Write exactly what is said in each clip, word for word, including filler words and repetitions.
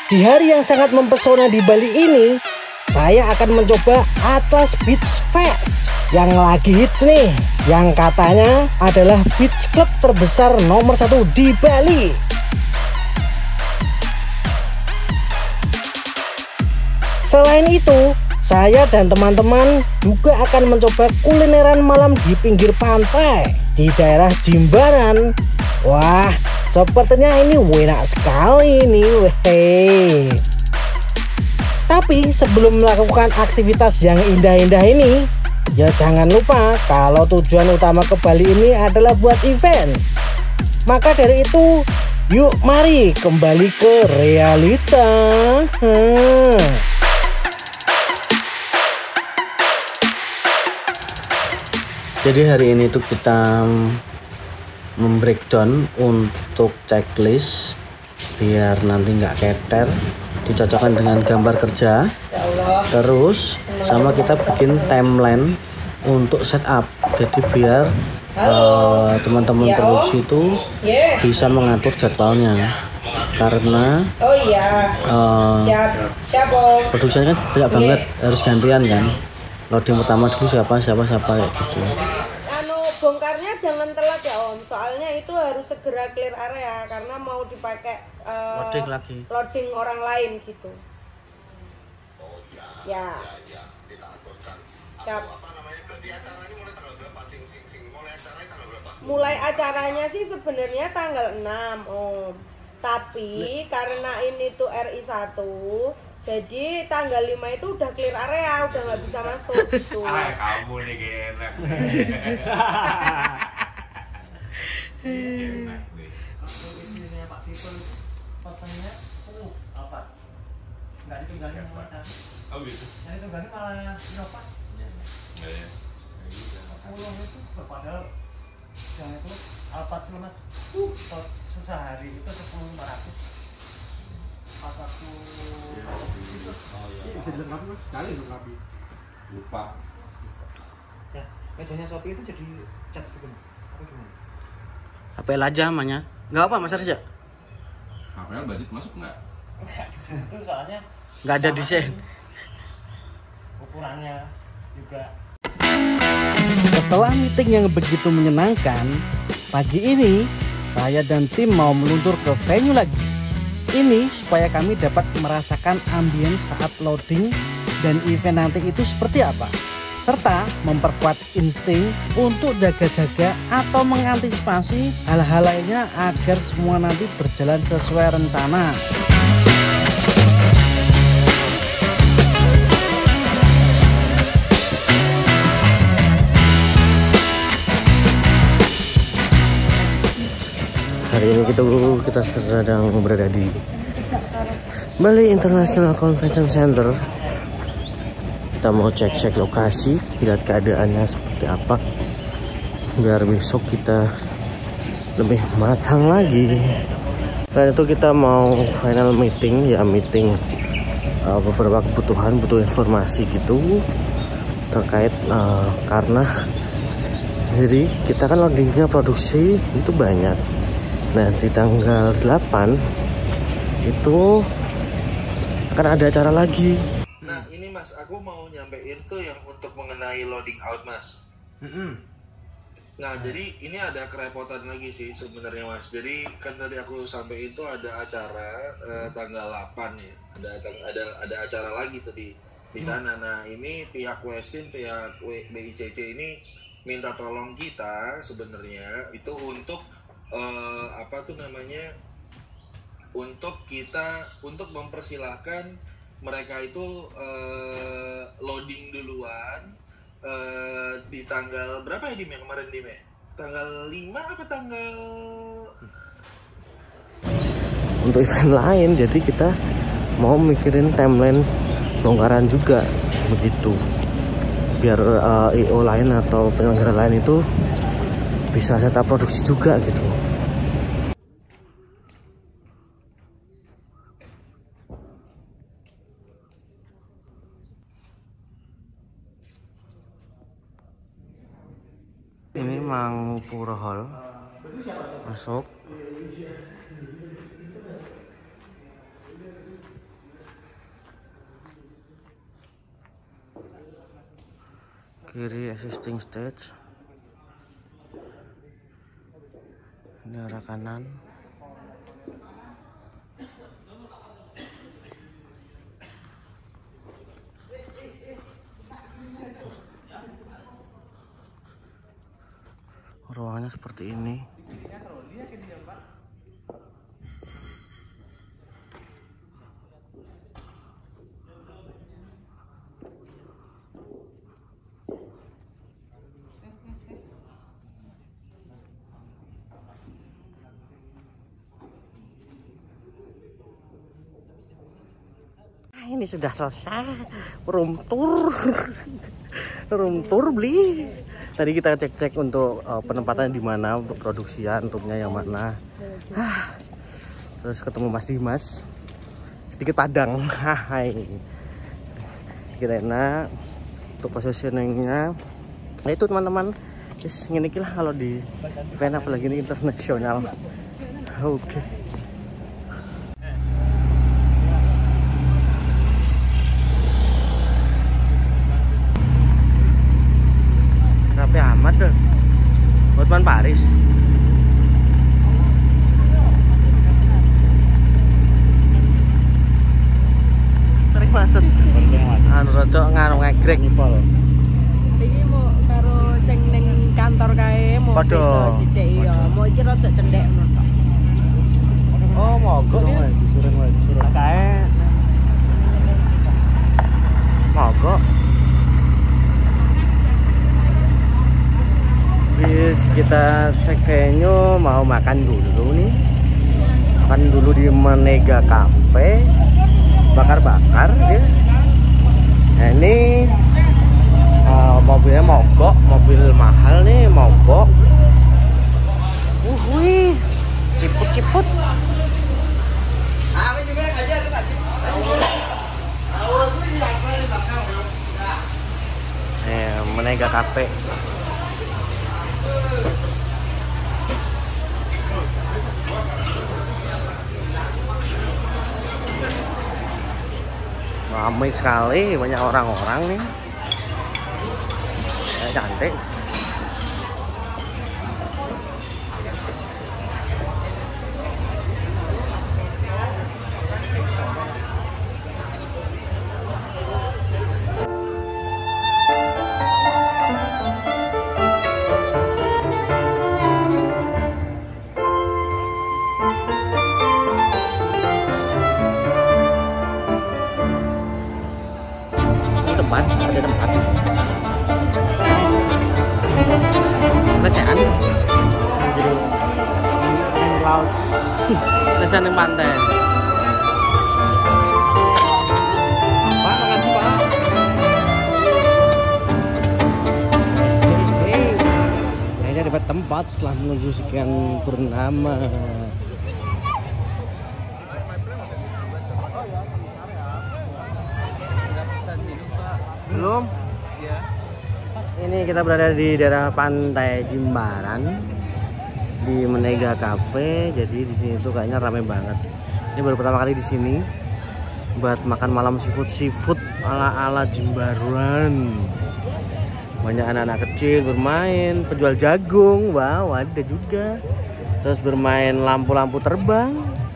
Di hari yang sangat mempesona di Bali ini, saya akan mencoba Atlas Beach Fest yang lagi hits nih, yang katanya adalah beach club terbesar nomor satu di Bali. Selain itu, saya dan teman-teman juga akan mencoba kulineran malam di pinggir pantai di daerah Jimbaran. Wah, sepertinya ini enak sekali nih, weh. Tapi sebelum melakukan aktivitas yang indah-indah ini, ya jangan lupa kalau tujuan utama ke Bali ini adalah buat event. Maka dari itu, yuk mari kembali ke realita. Hmm. Jadi hari ini tuh kita membreakdown untuk checklist biar nanti nggak keter, dicocokkan dengan gambar kerja, terus sama kita bikin timeline untuk setup, jadi biar uh, teman-teman produksi itu bisa mengatur jadwalnya, karena uh, produksinya kan banyak banget, harus gantian kan, loading pertama dulu siapa siapa siapa kayak gitu. Bongkarnya jangan telat ya Om, soalnya itu harus segera clear area karena mau dipakai uh, loading lagi, loading orang lain gitu. Ya. Siap. Mulai acaranya sih sebenarnya tanggal enam Om, tapi karena ini tuh R I satu, jadi tanggal lima itu udah clear area, udah nggak bisa masuk gitu. Ah, kamu nih enak. Enak nih. Ini Pak People pesannya uh apa? Enggak ditinggalin mereka. Oh gitu. Yang ditinggalin malah Innova. Iya. Enggak ya. Pulang itu padahal yang itu Alphard dulu Mas. Uh, susah hari itu sepuluh lima ratus. Pas aku itu bisa dilengkapi Mas, sekali dilengkapi. Lupa. Ya, mejanya Shopee itu jadi cat gitu Mas. Atau gimana? H P L aja namanya. Nggak apa Mas Arja? H P L budget masuk nggak? Enggak, itu soalnya Nggak ada desain. Ukurannya juga. Setelah meeting yang begitu menyenangkan, pagi ini saya dan tim mau meluncur ke venue lagi. Ini supaya kami dapat merasakan ambience saat loading dan event nanti itu seperti apa, serta memperkuat insting untuk jaga-jaga atau mengantisipasi hal-hal lainnya agar semua nanti berjalan sesuai rencana. Hari ini kita kita sedang berada di Bali International Convention Center. Kita mau cek-cek lokasi, lihat keadaannya seperti apa, biar besok kita lebih matang lagi. Dan itu kita mau final meeting, ya meeting uh, beberapa kebutuhan, butuh informasi gitu terkait uh, karena jadi kita kan loadingnya produksi itu banyak. Nah di tanggal delapan itu akan ada acara lagi. Nah ini Mas, aku mau nyampein tuh yang untuk mengenai loading out Mas. Mm-hmm. Nah jadi ini ada kerepotan lagi sih sebenarnya Mas. Jadi kan tadi aku sampai itu ada acara eh, tanggal delapan ya. Ada ada ada acara lagi tuh di di sana. Nah ini pihak Westin, pihak B I C C ini minta tolong kita sebenarnya itu untuk Uh, apa tuh namanya untuk kita untuk mempersilahkan mereka itu uh, loading duluan uh, di tanggal berapa ya Dim ya kemarin Dim ya? Tanggal lima apa tanggal untuk event lain, jadi kita mau mikirin timeline bongkaran juga begitu, biar uh, I O lain atau penyelenggara lain itu bisa setup produksi juga gitu. Ini Mangupura Hall, masuk. Kiri existing stage. Ini arah kanan. Ruangannya seperti ini. Ini sudah selesai room tour. Room tour beli. Tadi kita cek-cek untuk uh, penempatan di mana, untuk produksian roomnya yang mana. Hah. Terus ketemu Mas Dimas. Sedikit padang. Hai. Kita enak untuk positioningnya. Nah itu teman-teman. Just ngene iki lah kalau di event apalagi ini internasional. Oke. Okay. Rapi amat deh. Hotman Paris. Sering masuk. Anu rada ngaruh ngegrek. Iki mau karo sing ning kantor kae mau Padha. sithik iya, mau iki rada cendhek ngono. Oh, mogok ya. Disuruh wae, disuruh kae. Mogok. Bis kita cek venue, mau makan dulu nih. Makan dulu di Menega Cafe. Bakar-bakar ya. Nah, ini uh, mobilnya mogok, mobil mahal nih, mogok. Uh, wih. Ciput-ciput. Eh, Menega Cafe. Ramai sekali, banyak orang-orang nih. Ya, cantik. Tempat, ada tempat lesehan laut lesehan di pantai. Pak, makasih Pak. Akhirnya dapat tempat setelah menunggu sekian purnama. Belum? Iya. Ini kita berada di daerah pantai Jimbaran di Menega Cafe. Jadi di sini tuh kayaknya ramai banget. Ini baru pertama kali di sini buat makan malam seafood seafood ala-ala Jimbaran. Banyak anak-anak kecil bermain, penjual jagung, wow ada juga. Terus bermain lampu-lampu terbang.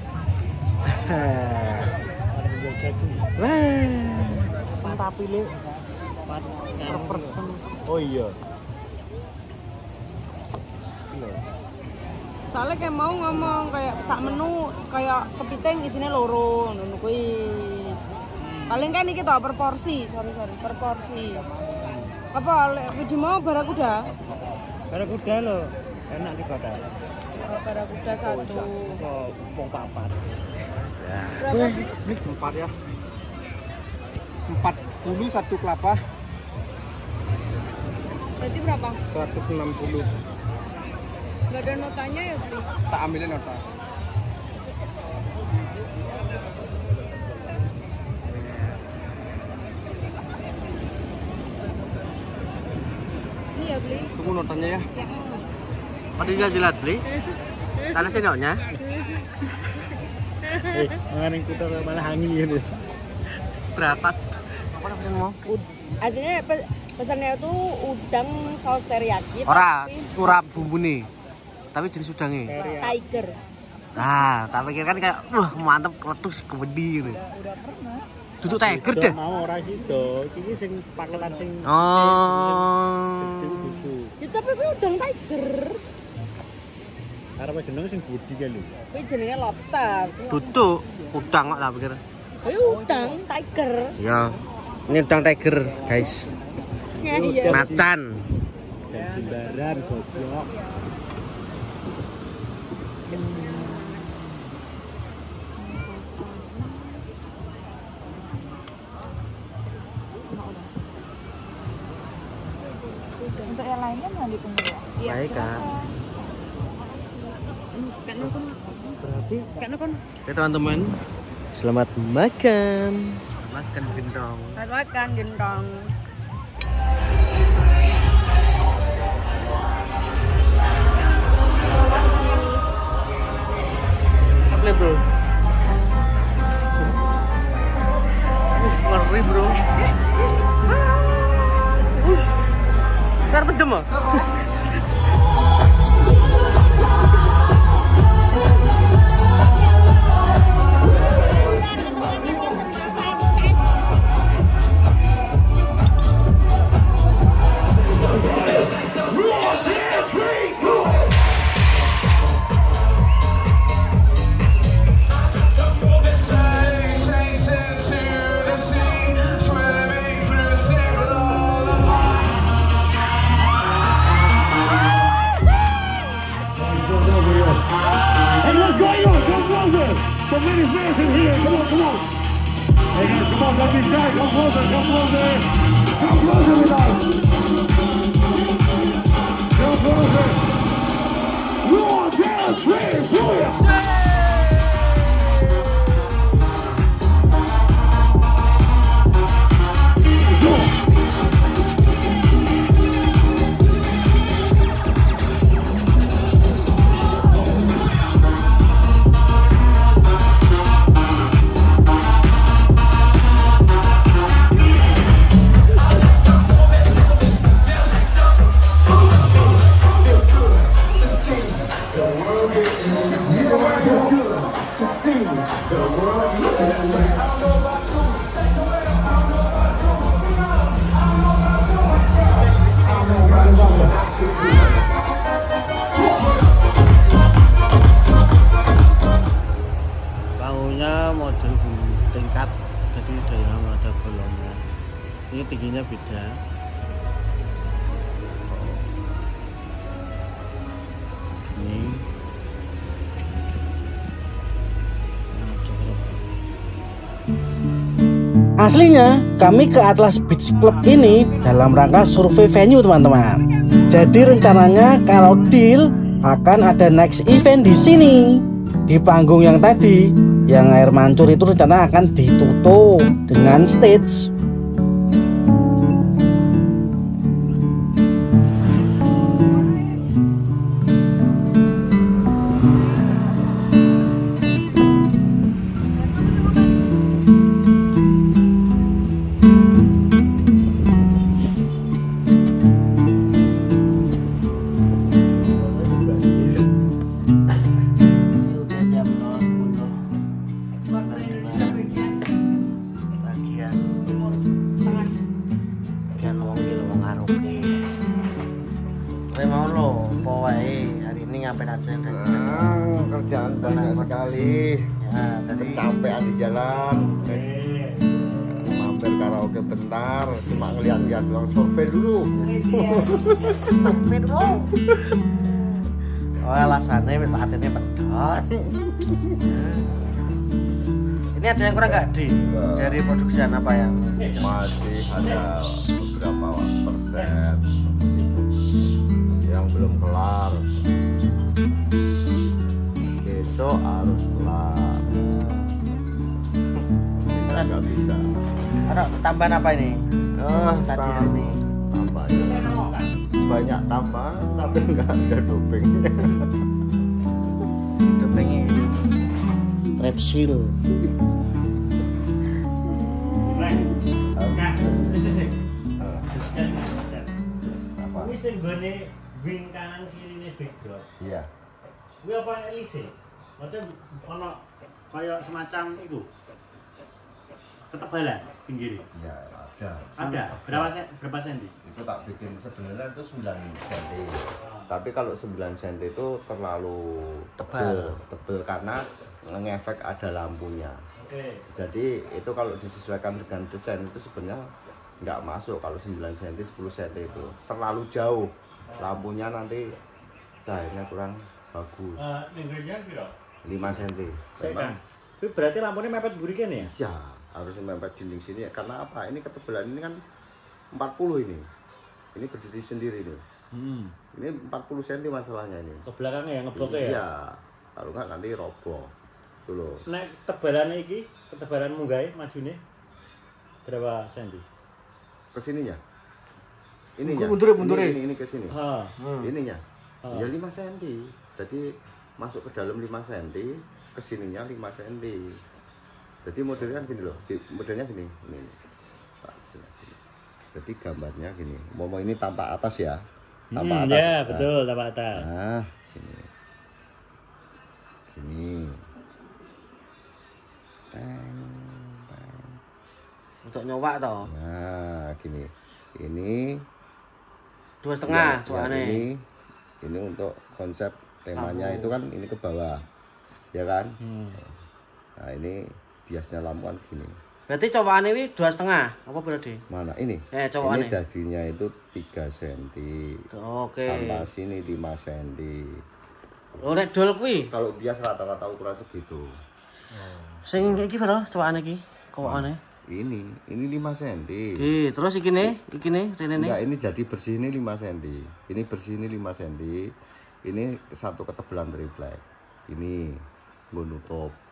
Wah, tapi le per person. Oh iya. Soalnya kayak mau ngomong kayak sak menu kayak kepiting isinya loro ngono kuwi. Paling kan iki tau per porsi, sorry sorry, per porsi. Apa lek mau barakuda? Barakuda lo, enak di kota. Oh, barakuda satu. So, pong papat. Ya. Berapa sih? Ini empat ya. Empat puluh satu kelapa. Berarti berapa? Seratus enam puluh. Gak ada notanya ya, Bli? Tak ambilin nota. Ini ya, Bli? Tunggu notanya ya. Ya. Oh, dijilat beli? Tanah sendoknya? Eh, mangan yang kita malah angin. Berapa? Apa yang pesenmu? Aslinya pe- pesannya tuh udang saus teriyaki. Ora, tapi curap bumbu nih. Tapi jenis udangnya. Tiger. Nah, tak pikir kan kayak wah mantep kletus kebedi gitu. Udah pernah. Duduk tiger deh. Mau ora sido. Iki sing paketan sing Oh. gitu. Ya tapi kuwi udang tiger. Arep jenenge sing budi kan lho. Kuwi jenenge lobster. Duduk udang kok tak pikir. Kuwi udang tiger. Ya. Ini udang tiger, guys. Ya iya. Macan. Dan jembaran goblok. Untuk yang lainnya mau ditunggu ya? Baik kan. Berarti Karena kan Oke teman-teman, selamat makan. Makan gendong. selamat makan gendong. Apa bro? Uh, ngeri bro. Uh, ntar pedem ah. Bangunnya model tingkat, jadi dalam ada kolomnya. Ini tingginya beda. Ini aslinya kami ke Atlas Beach Club ini dalam rangka survei venue teman-teman. Jadi rencananya kalau deal akan ada next event di sini. Di panggung yang tadi, yang air mancur itu rencana akan ditutup dengan stage. Kerjaan banyak sekali Ya, tadi kecapean di jalan, mampir karaoke bentar, cuma ngeliat-liat doang, survei dulu. sampai dulu. Oh, alasannya hatinya pedot. Ini ada yang kurang nggak di dari produksian apa yang Masih ada beberapa persen yang belum kelar. Besok harus kelar. Bisa nggak bisa? ada tambahan apa ini? Ah, Tadi tam- ini. tambahan. Banyak tambahan tapi nggak ada dopingnya. Dopengnya strepsil. sing gone wing kanan kirine backdrop. Iya. Kuwi apa elise? Maksudnya ono kaya semacam itu. Ketebalan pinggir. Ya, ada. Ada. Berapa sen berapa senti? Itu tak bikin sebenarnya itu sembilan senti. Tapi kalau sembilan senti itu terlalu tebal, tebal karena ngefek ada lampunya. Oke. Jadi itu kalau disesuaikan dengan desain itu sebenarnya nggak masuk kalau sembilan senti, sepuluh senti itu terlalu jauh. Lampunya nanti cahayanya kurang bagus. Eh, ning gereja piro? lima senti. Sekan. Itu berarti lampunya mepet buri kene ya? Ya, harus mepet dinding sini karena apa? Ini ketebalan ini kan empat puluh ini. Ini berdiri sendiri nih. Hmm. Ini empat puluh senti masalahnya ini. Ke belakangnya ya ngebloknya ya? Iya. Kalau nggak nanti roboh. Itu loh. Nek tebalannya iki, ketebalan munggahnya majune berapa senti? Kesininya. Ininya. Mundur, mundur. Ini, ini, ini ke sini. Ha. Ininya. Ah. Ya lima senti. Jadi masuk ke dalam lima senti, kesininya lima senti. Jadi modelnya gini loh. Modelnya gini. Ini. Jadi gambarnya gini. Mau ini tampak atas ya. Tampak Hmm, atas. ya, Nah. betul, tampak atas. Nah, gini. Gini. Teng, teng. Untuk nyowak toh. Nah, gini. Ini Dua setengah ya, soalnya. ini ini untuk konsep temanya Lampu. itu kan ini ke bawah. Ya kan? Hmm. Nah, ini biasnya lampu kan gini. Berarti cowakannya ini dua setengah. Apa berarti? Mana ini? Eh, Ini cowakannya. dasinya itu tiga senti. Oke. Sampai sini lima senti. Oh, nek dol kuwi. Kalau biasa rata-rata ukuran segitu. Sing iki piro cowokane iki? Kowokane. Ini, ini lima senti. Iki, terus iki ne, iki ne, rene ne. Enggak, ini jadi bersih ini lima senti. Ini bersih ini lima senti. Ini satu ketebalan triplek. Ini nggo nutup.